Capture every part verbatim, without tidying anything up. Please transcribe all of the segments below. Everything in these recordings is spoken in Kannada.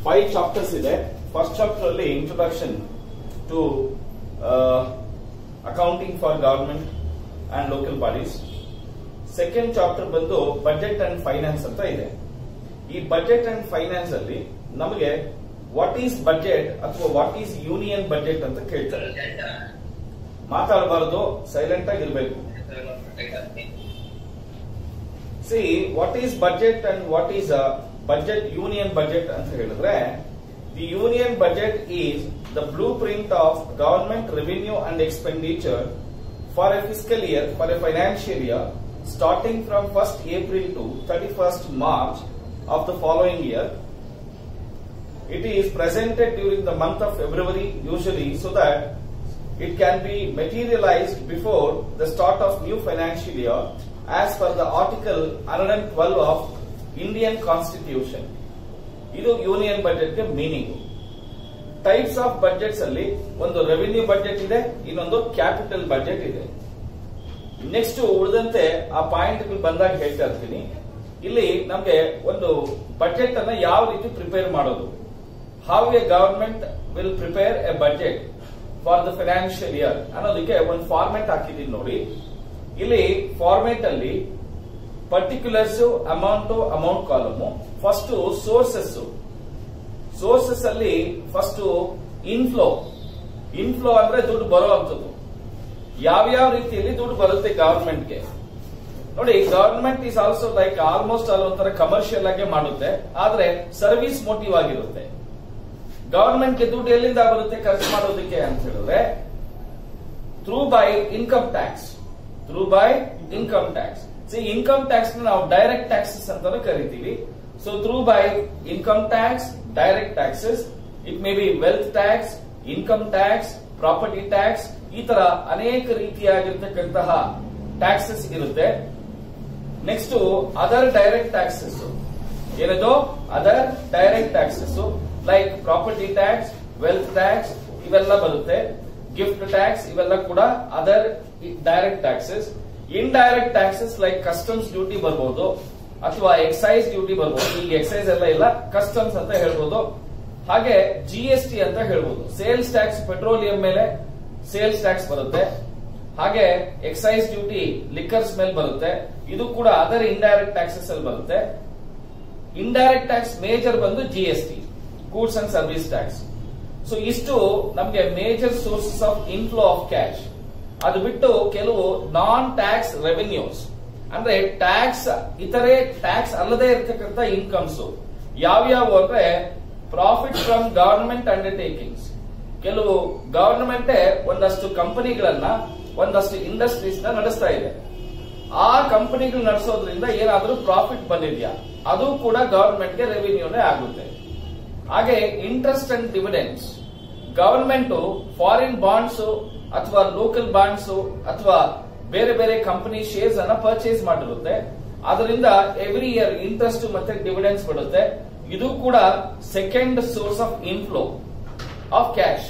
ಫೈವ್ ಚಾಪ್ಟರ್ಸ್ ಇದೆ. ಫಸ್ಟ್ ಚಾಪ್ಟರ್ ಅಲ್ಲಿ introduction to accounting for government and local bodies. Second chapter ಬಂದು ಬಜೆಟ್ ಅಂಡ್ ಫೈನಾನ್ಸ್ ಅಂತ ಇದೆ. ಈ ಬಜೆಟ್ ಅಂಡ್ ಫೈನಾನ್ಸ್ ಅಲ್ಲಿ ನಮಗೆ ವಾಟ್ ಈಸ್ ಬಜೆಟ್ ಅಥವಾ ವಾಟ್ ಈಸ್ ಯೂನಿಯನ್ ಬಜೆಟ್ ಅಂತ ಕೇಳ್ತಾರೆ. ಮಾತಾಡಬಾರದು, ಸೈಲೆಂಟ್ ಆಗಿರ್ಬೇಕು. See what is budget and what is a budget union budget ಅಂತ ಹೇಳಿದ್ರೆ, the union budget is the blueprint of government revenue and expenditure for a fiscal year, for a financial year starting from first April to thirty-first March of the following year. It is presented during the month of February usually, so that it can be materialized before the start of new financial year as per the article one twelve of Indian Constitution. Idu union budget ge meaning. Types of budgets alli ಒಂದು revenue budget ಇದೆ, ಇನ್ನೊಂದು capital budget ಇದೆ. ನೆಕ್ಸ್ಟ್ ಉಳಿದಂತೆ ಆ ಪಾಯಿಂಟ್ ಬಂದಾಗ ಹೇಳ್ತಾ ಇರ್ತೀನಿ. ಇಲ್ಲಿ ನಮಗೆ ಒಂದು ಬಜೆಟ್ ಅನ್ನ ಯಾವ ರೀತಿ ಪ್ರಿಪೇರ್ ಮಾಡೋದು, how a government will prepare a budget for the financial year ಅನ್ನೋದಕ್ಕೆ ಒಂದು ಫಾರ್ಮೆಟ್ ಹಾಕಿದೀನಿ ನೋಡಿ. ಇಲ್ಲಿ ಫಾರ್ಮೆಟ್ ಅಲ್ಲಿ particulars, amount, amount column, first sources. Sources ಅಲ್ಲಿ ಫಸ್ಟ್ ಇನ್ಫ್ಲೋ. ಇನ್ಫ್ಲೋ ಅಂದ್ರೆ ದುಡ್ಡು ಬರುವಂತದ್ದು. ಯಾವ್ಯಾವ ರೀತಿಯಲ್ಲಿ ದುಡ್ಡು ಬರುತ್ತೆ ಗವರ್ಮೆಂಟ್ಗೆ ನೋಡಿ. Government is also like almost all ಒಂಥರ ಕಮರ್ಷಿಯಲ್ ಆಗಿ ಮಾಡುತ್ತೆ, ಆದ್ರೆ ಸರ್ವಿಸ್ ಮೋಟಿವ್ ಆಗಿರುತ್ತೆ. ಗವರ್ಮೆಂಟ್ಗೆ ದುಡ್ಡು ಎಲ್ಲಿಂದ ಬರುತ್ತೆ ಖರ್ಚು ಮಾಡೋದಕ್ಕೆ ಅಂತ ಹೇಳಿದ್ರೆ, through by income tax. Through by income tax. See income tax ನಾವು ಡೈರೆಕ್ಟ್ ಟ್ಯಾಕ್ಸಸ್ ಅಂತಾನು ಕರಿತೀವಿ. So through by income tax, direct taxes, it may be wealth tax, income tax, property tax, ಈ ತರ ಅನೇಕ ರೀತಿಯಾಗಿರ್ತಕ್ಕಂತಹ ಟ್ಯಾಕ್ಸಸ್ ಇರುತ್ತೆ. Next other direct taxes. ಏನದು other direct taxes like property tax, wealth tax ಇವೆಲ್ಲ ಬರುತ್ತೆ. ಗಿಫ್ಟ್ ಟ್ಯಾಕ್ಸ್ ಇವೆಲ್ಲ ಕೂಡ other direct taxes. Indirect taxes like customs duty ಬರ್ಬೋದು, ಅಥವಾ ಎಕ್ಸೈಸ್ ಡ್ಯೂಟಿ ಬರ್ಬೋದು. ಈಗ ಎಕ್ಸೈಸ್ ಎಲ್ಲ ಇಲ್ಲ, ಕಸ್ಟಮ್ಸ್ ಅಂತ ಹೇಳ್ಬೋದು. ಹಾಗೆ ಜಿ ಎಸ್ ಟಿ ಅಂತ ಹೇಳ್ಬೋದು. ಸೇಲ್ಸ್ ಟ್ಯಾಕ್ಸ್, ಪೆಟ್ರೋಲಿಯಂ ಮೇಲೆ ಸೇಲ್ಸ್ ಟ್ಯಾಕ್ಸ್ ಬರುತ್ತೆ. ಹಾಗೆ ಎಕ್ಸೈಸ್ ಡ್ಯೂಟಿ ಲಿಕ್ಕರ್ಸ್ ಮೇಲೆ ಬರುತ್ತೆ. ಇದು ಕೂಡ ಅದರ್ ಇಂಡೈರೆಕ್ಟ್ ಟ್ಯಾಕ್ಸಸ್ ಅಲ್ಲಿ ಬರುತ್ತೆ. ಇಂಡೈರೆಕ್ಟ್ ಟ್ಯಾಕ್ಸ್ ಮೇಜರ್ ಬಂದು G S T, goods and service tax. So ಇಷ್ಟು ನಮಗೆ major sources of inflow of cash. ಅದು ಬಿಟ್ಟು ಕೆಲವು ನಾನ್ ಟ್ಯಾಕ್ಸ್ ರೆವೆನ್ಯೂಸ್ ಅಂದ್ರೆ ಟ್ಯಾಕ್ಸ್ ಇತರೆ ಟ್ಯಾಕ್ಸ್ ಅಲ್ಲದೆ ಇರತಕ್ಕಂತ ಇನ್ಕಮ್ಸ್ ಯಾವ್ಯಾವ ಅಂದ್ರೆ, ಪ್ರಾಫಿಟ್ ಫ್ರಮ್ ಗವರ್ಮೆಂಟ್ ಅಂಡರ್ಟೇಕಿಂಗ್ಸ್. ಕೆಲವು ಗವರ್ನಮೆಂಟ್ ಒಂದಷ್ಟು ಕಂಪನಿಗಳನ್ನ, ಒಂದಷ್ಟು ಇಂಡಸ್ಟ್ರೀಸ್ ನ ನಡೆಸ್ತಾ ಇದೆ. ಆ ಕಂಪನಿಗಳು ನಡೆಸೋದ್ರಿಂದ ಏನಾದ್ರೂ ಪ್ರಾಫಿಟ್ ಬಂದಿದ್ಯಾ, ಅದು ಕೂಡ ಗವರ್ಮೆಂಟ್ ಗೆ ರೆವಿನ್ಯೂನೇ ಆಗುತ್ತೆ. ಹಾಗೆ interest and dividends. Government foreign bonds ಅಥವಾ ಲೋಕಲ್ ಬಾಂಡ್ಸ್ ಅಥವಾ ಬೇರೆ ಬೇರೆ ಕಂಪನಿ ಶೇರ್ಸ್ ಅನ್ನ ಪರ್ಚೇಸ್ ಮಾಡಿರುತ್ತೆ. ಅದರಿಂದ ಎವ್ರಿ ಇಯರ್ ಇಂಟ್ರೆಸ್ಟ್ ಮತ್ತೆ ಡಿವಿಡೆಂಡ್ಸ್ ಬಿಡುತ್ತೆ. ಇದು ಕೂಡ second source of inflow of cash.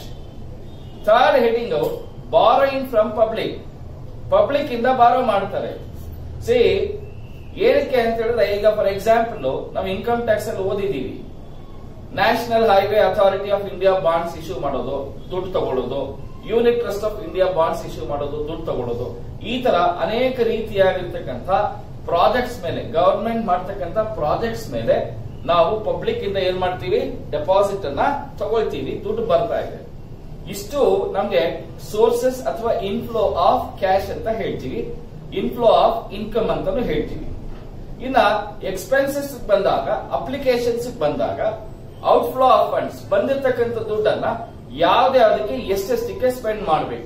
Third heading borrowing from public. Public ಇಂದ ಬಾರೋ ಮಾಡ್ತಾರೆ. ಸಿ ಏನಕ್ಕೆ ಅಂತ ಹೇಳಿದ್ರೆ, ಈಗ ಫಾರ್ ಎಕ್ಸಾಂಪಲ್ ನಾವು ಇನ್ಕಮ್ ಟ್ಯಾಕ್ಸ್ ಅಲ್ಲಿ ಓದಿದೀವಿ, national highway authority of India bonds issue ಮಾಡೋದು, ದುಡ್ಡು ತಗೊಳ್ಳೋದು, unit trust of India bonds issue ಮಾಡೋದು, ದುಡ್ಡು ತಗೊಳ್ಳೋದು. ಈ ತರ ಅನೇಕ ರೀತಿಯಾಗಿರ್ತಕ್ಕಂಥ ಪ್ರಾಜೆಕ್ಟ್ಸ್ ಮೇಲೆ, ಗವರ್ಮೆಂಟ್ ಮಾಡ್ತಕ್ಕಂಥ ಪ್ರಾಜೆಕ್ಟ್ಸ್ ಮೇಲೆ ನಾವು ಪಬ್ಲಿಕ್ ಇಂದ ಏನ್ ಮಾಡ್ತೀವಿ, ಡೆಪಾಸಿಟ್ ಅನ್ನ ತಗೊಳ್ತೀವಿ, ದುಡ್ಡು ಬರ್ತಾ ಇದೆ. ಇಷ್ಟು ನಮ್ಗೆ ಸೋರ್ಸಸ್ ಅಥವಾ ಇನ್ಫ್ಲೋ ಆಫ್ ಕ್ಯಾಶ್ ಅಂತ ಹೇಳ್ತೀವಿ, ಇನ್ಫ್ಲೋ ಆಫ್ ಇನ್ಕಮ್ ಅಂತಾನು ಹೇಳ್ತೀವಿ. ಇನ್ನ ಎಕ್ಸ್ಪೆನ್ಸಸ್ ಬಂದಾಗ, ಅಪ್ಲಿಕೇಶನ್ಸ್ ಬಂದಾಗ, ಔಟ್ಫ್ಲೋ ಆಫ್ ಫಂಡ್ಸ್, ಬಂದಿರತಕ್ಕಂಥ ದುಡ್ಡನ್ನ ಯಾವ್ದ್ಯಾವ್ದಕ್ಕೆ ಎಷ್ಟೆಷ್ಟಕ್ಕೆ ಸ್ಪೆಂಡ್ ಮಾಡಬೇಕು.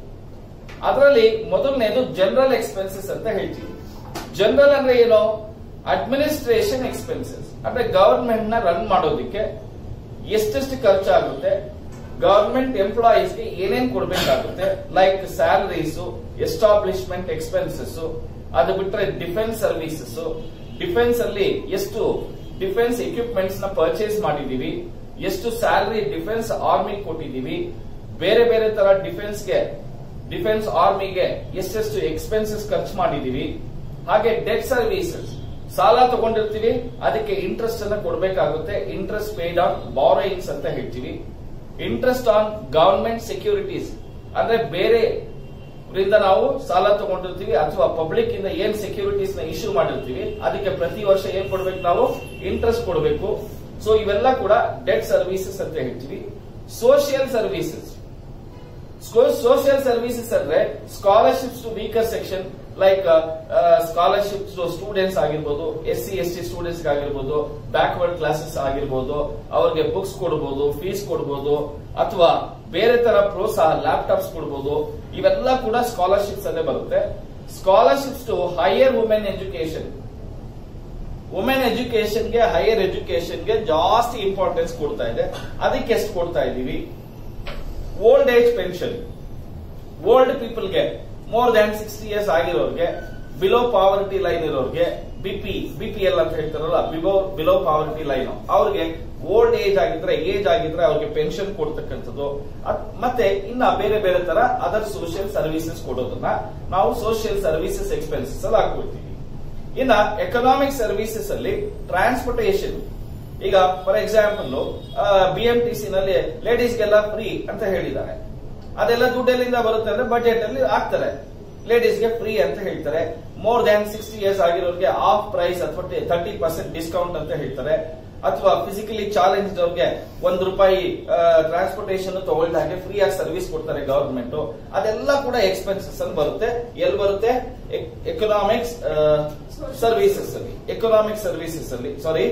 ಅದರಲ್ಲಿ ಮೊದಲನೇದು ಜನರಲ್ ಎಕ್ಸ್ಪೆನ್ಸಸ್ ಅಂತ ಹೇಳ್ತೀವಿ. ಜನರಲ್ ಅಂದ್ರೆ ಏನು, ಅಡ್ಮಿನಿಸ್ಟ್ರೇಷನ್ ಎಕ್ಸ್ಪೆನ್ಸಸ್ ಅಂದ್ರೆ ಗವರ್ಮೆಂಟ್ ನ ರನ್ ಮಾಡೋದಕ್ಕೆ ಎಷ್ಟೆಷ್ಟು ಖರ್ಚಾಗುತ್ತೆ, ಗವರ್ಮೆಂಟ್ ಎಂಪ್ಲಾಯೀಸ್ಗೆ ಏನೇನ್ ಕೊಡಬೇಕಾಗುತ್ತೆ, ಲೈಕ್ ಸ್ಯಾಲರೀಸ್, ಎಸ್ಟಾಬ್ಲಿಷ್ಮೆಂಟ್ ಎಕ್ಸ್ಪೆನ್ಸಸ್. ಅದು ಬಿಟ್ರೆ ಡಿಫೆನ್ಸ್ ಸರ್ವಿಸಸ್, ಡಿಫೆನ್ಸ್ ಅಲ್ಲಿ ಎಷ್ಟು ಡಿಫೆನ್ಸ್ ಎಕ್ವಿಪ್ಮೆಂಟ್ಸ್ ನ ಪರ್ಚೇಸ್ ಮಾಡಿದೀವಿ, ಎಷ್ಟು ಸ್ಯಾಲರಿ ಡಿಫೆನ್ಸ್ ಆರ್ಮಿ ಕೊಟ್ಟಿದೀವಿ, ಬೇರೆ ಬೇರೆ ತರ ಡಿಫೆನ್ಸ್ಗೆ ಡಿಫೆನ್ಸ್ ಆರ್ಮಿಗೆ ಎಷ್ಟೆಷ್ಟು ಎಕ್ಸ್ಪೆನ್ಸಸ್ ಖರ್ಚು ಮಾಡಿದೀವಿ. ಹಾಗೆ ಡೆಟ್ ಸರ್ವಿಸಸ್, ಸಾಲ ತಗೊಂಡಿರ್ತೀವಿ, ಅದಕ್ಕೆ ಇಂಟ್ರೆಸ್ಟ್ ಅನ್ನ ಕೊಡಬೇಕಾಗುತ್ತೆ. ಇಂಟ್ರೆಸ್ಟ್ ಪೇಡ್ ಆನ್ ಬಾರೋಯಿಂಗ್ಸ್ ಅಂತ ಹೇಳ್ತೀವಿ. ಇಂಟ್ರೆಸ್ಟ್ ಆನ್ ಗವರ್ಮೆಂಟ್ ಸೆಕ್ಯೂರಿಟೀಸ್ ಅಂದ್ರೆ ಬೇರೆ ನಾವು ಸಾಲ ತಗೊಂಡಿರ್ತೀವಿ ಅಥವಾ ಪಬ್ಲಿಕ್ ಇಂದ ಏನ್ ಸೆಕ್ಯೂರಿಟೀಸ್ ನ ಇಶ್ಯೂ ಮಾಡಿರ್ತೀವಿ, ಅದಕ್ಕೆ ಪ್ರತಿ ವರ್ಷ ಏನ್ ಕೊಡ್ಬೇಕು ನಾವು? ಇಂಟ್ರೆಸ್ಟ್ ಕೊಡಬೇಕು. ಸೊ ಇವೆಲ್ಲ ಕೂಡ ಡೆಟ್ ಸರ್ವಿಸಸ್ ಅಂತ ಹೇಳ್ತೀವಿ. ಸೋಷಿಯಲ್ ಸರ್ವಿಸಸ್, ಸೋಷಿಯಲ್ ಸರ್ವಿಸಸ್ ಅಂದ್ರೆ scholarships to weaker section like scholarships students ಆಗಿರ್ಬೋದು, S C S T students ಆಗಿರ್ಬೋದು, ಬ್ಯಾಕ್ವರ್ಡ್ ಕ್ಲಾಸಸ್ ಆಗಿರ್ಬೋದು, ಅವ್ರಿಗೆ ಬುಕ್ಸ್ ಕೊಡಬಹುದು, ಫೀಸ್ ಕೊಡಬಹುದು, ಅಥವಾ ಬೇರೆ ತರ ಪ್ರೋತ್ಸಾಹ ಲ್ಯಾಪ್ಟಾಪ್ಸ್ ಕೊಡಬಹುದು. ಇವೆಲ್ಲ ಕೂಡ ಸ್ಕಾಲರ್ಶಿಪ್ಸ್ ಅಲ್ಲೇ ಬರುತ್ತೆ. Scholarships to higher women education, women ಎಜುಕೇಶನ್ಗೆ ಹೈಯರ್ ಎಜುಕೇಶನ್ಗೆ ಜಾಸ್ತಿ ಇಂಪಾರ್ಟೆನ್ಸ್ ಕೊಡ್ತಾ ಇದೆ. ಅದಕ್ಕೆ ಎಷ್ಟು ಕೊಡ್ತಾ ಇದೀವಿ? ಓಲ್ಡ್ ಏಜ್ ಪೆನ್ಷನ್, ಓಲ್ಡ್ ಪೀಪಲ್ಗೆ ಮೋರ್ ದ್ಯಾನ್ ಸಿಕ್ಸ್ಟಿ ಇಯರ್ಸ್ ಆಗಿರೋರಿಗೆ, ಬಿಲೋ ಪಾವರ್ಟಿ ಲೈನ್ ಇರೋರಿಗೆ, ಬಿಪಿ ಬಿಪಿಎಲ್ ಅಂತ ಹೇಳ್ತಾರಲ್ಲ, ಬಿಲೋ ಬಿಲೋ ಪಾವರ್ಟಿ ಲೈನ್, ಅವ್ರಿಗೆ ಓಲ್ಡ್ ಏಜ್ ಆಗಿದ್ರೆ ಏಜ್ ಆಗಿದ್ರೆ ಅವ್ರಿಗೆ ಪೆನ್ಷನ್ ಕೊಡ್ತಕ್ಕಂಥದ್ದು. ಮತ್ತೆ ಇನ್ನ ಬೇರೆ ಬೇರೆ ತರ ಅದರ್ ಸೋಷಿಯಲ್ ಸರ್ವಿಸಸ್ ಕೊಡೋದನ್ನ ನಾವು ಸೋಷಿಯಲ್ ಸರ್ವಿಸಸ್ ಎಕ್ಸ್ಪೆನ್ಸಸ್ ಅಲ್ಲಿ ಹಾಕೊಳ್ತೀವಿ. ಇನ್ನ ಎಕನಾಮಿಕ್ ಸರ್ವಿಸಸ್ ಅಲ್ಲಿ ಟ್ರಾನ್ಸ್ಪೋರ್ಟೇಷನ್, ಈಗ ಫಾರ್ ಎಕ್ಸಾಂಪಲ್ ಬಿಎಂಟಿಸಿ ನಲ್ಲಿ ಲೇಡೀಸ್ಗೆಲ್ಲ ಫ್ರೀ ಅಂತ ಹೇಳಿದ್ದಾರೆ. ಅದೆಲ್ಲ ದುಡ್ಡೆಲ್ಲಿಂದ ಬರುತ್ತೆ ಅಂದ್ರೆ ಬಜೆಟ್ ಅಲ್ಲಿ ಹಾಕ್ತಾರೆ. ಲೇಡೀಸ್ಗೆ ಫ್ರೀ ಅಂತ ಹೇಳ್ತಾರೆ. ಮೋರ್ ದ್ಯಾನ್ ಸಿಕ್ಸ್ಟಿ ಇಯರ್ಸ್ ಆಗಿರೋರಿಗೆ ಆಫ್ ಪ್ರೈಸ್ ಅಥವಾ ತರ್ಟಿ ಪರ್ಸೆಂಟ್ ಡಿಸ್ಕೌಂಟ್ ಅಂತ ಹೇಳ್ತಾರೆ. ಅಥವಾ ಫಿಸಿಕಲಿ ಚಾಲೆಂಜ್ಡ್ ಅವ್ರಿಗೆ ಒಂದ್ ರೂಪಾಯಿ ಟ್ರಾನ್ಸ್ಪೋರ್ಟೇಷನ್ ತಗೊಳ್ದ ಹಾಗೆ ಫ್ರೀ ಆಗಿ ಸರ್ವಿಸ್ ಕೊಡ್ತಾರೆ ಗವರ್ಮೆಂಟ್. ಅದೆಲ್ಲ ಕೂಡ ಎಕ್ಸ್ಪೆನ್ಸಸ್ ಅಲ್ಲಿ ಬರುತ್ತೆ. ಎಲ್ಲಿ ಬರುತ್ತೆ? ಎಕನಾಮಿಕ್ಸ್ ಸರ್ವಿಸಸ್ ಅಲ್ಲಿ, ಎಕನಾಮಿಕ್ ಸರ್ವಿಸಸ್ ಅಲ್ಲಿ ಸಾರಿ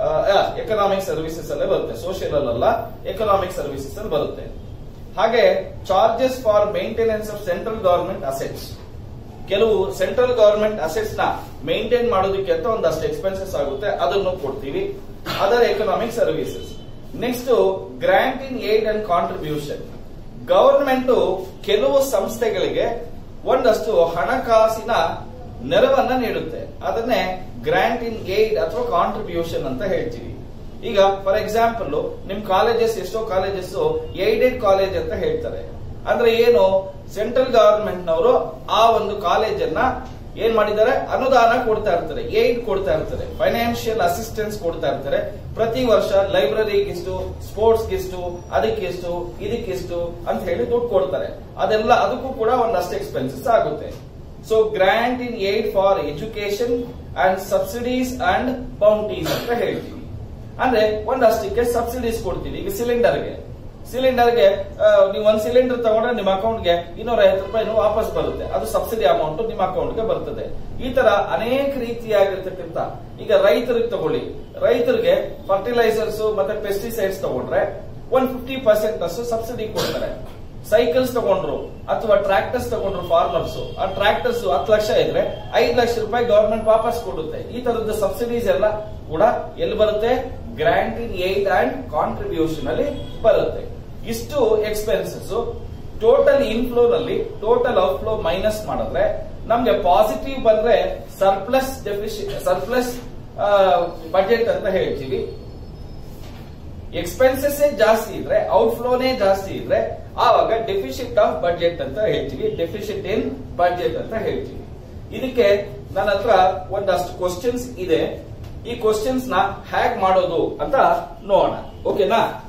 ಎಕನಾಮಿಕ್ ಸರ್ವಿಸಸ್ ಅಲ್ಲೇ ಬರುತ್ತೆ. ಸೋಷಿಯಲ್ ಅಲ್ಲ, ಎಕನಾಮಿಕ್ ಸರ್ವಿಸಸ್ ಅಲ್ಲಿ ಬರುತ್ತೆ. ಹಾಗೆ charges for maintenance of central government assets, ಕೆಲವು ಸೆಂಟ್ರಲ್ ಗವರ್ಮೆಂಟ್ ಅಸೆಟ್ಸ್ ನ ಮೇಂಟೈನ್ ಮಾಡೋದಕ್ಕೆ ಅಂತ ಒಂದಷ್ಟು ಎಕ್ಸ್ಪೆನ್ಸಸ್ ಆಗುತ್ತೆ, ಅದನ್ನು ಕೊಡ್ತೀವಿ. Other economic services. Next grant in aid and contribution. Government ಕೆಲವು ಸಂಸ್ಥೆಗಳಿಗೆ ಒಂದಷ್ಟು ಹಣಕಾಸಿನ ನೆರವನ್ನ ನೀಡುತ್ತೆ. ಅದನ್ನೇ ಗ್ರಾಂಟ್ ಇನ್ ಏಡ್ ಅಥವಾ ಕಾಂಟ್ರಿಬ್ಯೂಷನ್ ಅಂತ ಹೇಳ್ತೀವಿ. ಈಗ ಫಾರ್ ಎಕ್ಸಾಂಪಲ್ ನಿಮ್ ಕಾಲೇಜಸ್, ಎಷ್ಟೋ ಕಾಲೇಜಸ್ ಏಡೆಡ್ ಕಾಲೇಜ್ ಅಂತ ಹೇಳ್ತಾರೆ. ಅಂದ್ರೆ ಏನು? ಸೆಂಟ್ರಲ್ ಗವರ್ಮೆಂಟ್ ನವರು ಆ ಒಂದು ಕಾಲೇಜನ್ನ ಏನ್ ಮಾಡಿದ್ದಾರೆ? ಅನುದಾನ ಕೊಡ್ತಾ ಇರ್ತಾರೆ, ಏಡ್ ಕೊಡ್ತಾ ಇರ್ತಾರೆ, ಫೈನಾನ್ಷಿಯಲ್ ಅಸಿಸ್ಟೆನ್ಸ್ ಕೊಡ್ತಾ ಇರ್ತಾರೆ. ಪ್ರತಿ ವರ್ಷ ಲೈಬ್ರರಿಗಿಷ್ಟು, ಸ್ಪೋರ್ಟ್ಸ್ಗಿಷ್ಟು, ಅದಕ್ಕಿಷ್ಟು, ಇದಕ್ಕಿಷ್ಟು ಅಂತ ಹೇಳಿ ದುಡ್ಡು ಕೊಡ್ತಾರೆ. ಅದೆಲ್ಲ ಅದಕ್ಕೂ ಕೂಡ ಒಂದಷ್ಟು ಎಕ್ಸ್ಪೆನ್ಸಸ್ ಆಗುತ್ತೆ. So grant in aid for education and subsidies and bounties ಅಂತ ಹೇಳ್ತೀವಿ. ಅಂದ್ರೆ ಒಂದಷ್ಟಕ್ಕೆ ಸಬ್ಸಿಡೀಸ್ ಕೊಡ್ತೀವಿ. ಈಗ ಸಿಲಿಂಡರ್ಗೆ ಸಿಲಿಂಡರ್ಗೆ ನೀವು ಒಂದ್ ಸಿಲಿಂಡರ್ ತಗೊಂಡ್ರೆ ನಿಮ್ಮ ಅಕೌಂಟ್ಗೆ ಇನ್ನೂರ ಐವತ್ತು ರೂಪಾಯಿ ವಾಪಸ್ ಬರುತ್ತೆ. ಅದು ಸಬ್ಸಿಡಿ ಅಮೌಂಟ್ ನಿಮ್ಮ ಅಕೌಂಟ್ಗೆ ಬರ್ತದೆ. ಈ ತರ ಅನೇಕ ರೀತಿಯಾಗಿರ್ತಕ್ಕಂಥ, ಈಗ ರೈತರಿಗೆ ತಗೊಳ್ಳಿ, ರೈತರಿಗೆ ಫರ್ಟಿಲೈಸರ್ಸ್ ಮತ್ತೆ ಪೆಸ್ಟಿಸೈಡ್ಸ್ ತಗೊಂಡ್ರೆ ಒನ್ ಫಿಫ್ಟಿ ಪರ್ಸೆಂಟ್ ಅಷ್ಟು ಸಬ್ಸಿಡಿ ಕೊಡ್ತಾರೆ. ಸೈಕಲ್ಸ್ ತಗೊಂಡ್ರು ಅಥವಾ ಟ್ರಾಕ್ಟರ್ಸ್ ತಗೊಂಡ್ರು ಫಾರ್ಮರ್ಸ್, ಆ ಟ್ರಾಕ್ಟರ್ಸ್ ಹತ್ತು ಲಕ್ಷ ಇದ್ರೆ ಐದು ಲಕ್ಷ ರೂಪಾಯಿ ಗವರ್ಮೆಂಟ್ ವಾಪಸ್ ಕೊಡುತ್ತೆ. ಈ ತರದ ಸಬ್ಸಿಡೀಸ್ ಎಲ್ಲ ಕೂಡ ಎಲ್ಲಿ ಬರುತ್ತೆ? Grant in aid and contribution ಅಲ್ಲಿ ಬರುತ್ತೆ. ಇಷ್ಟು ಎಕ್ಸ್ಪೆನ್ಸಸ್. ಟೋಟಲ್ ಇನ್ಫ್ಲೋ ನಲ್ಲಿ ಟೋಟಲ್ ಔಟ್ಫ್ಲೋ ಮೈನಸ್ ಮಾಡಿದ್ರೆ ನಮ್ಗೆ ಪಾಸಿಟಿವ್ ಬಂದ್ರೆ ಸರ್ಪ್ಲಸ್ ಡೆಫಿಸಿಟ್ ಸರ್ಪ್ಲಸ್ ಬಜೆಟ್ ಅಂತ ಹೇಳ್ತೀವಿ. ಎಕ್ಸ್ಪೆನ್ಸಸ್ ಜಾಸ್ತಿ ಇದ್ರೆ, ಔಟ್ಫ್ಲೋನೇ ಜಾಸ್ತಿ ಇದ್ರೆ ಆವಾಗ ಡೆಫಿಸಿಟ್ ಆಫ್ ಬಜೆಟ್ ಅಂತ ಹೇಳ್ತೀವಿ. ಡೆಫಿಸಿಟ್ ಇನ್ ಬಜೆಟ್ ಅಂತ ಹೇಳ್ತೀವಿ. ಇದಕ್ಕೆ ನನ್ನ ಹತ್ರ ಒಂದಷ್ಟು ಕ್ವಶನ್ಸ್ ಇದೆ. ಈ ಕ್ವಶನ್ಸ್ ನ ಹ್ಯಾಗ್ ಮಾಡೋದು ಅಂತ ನೋಡೋಣ. ಓಕೆನಾ?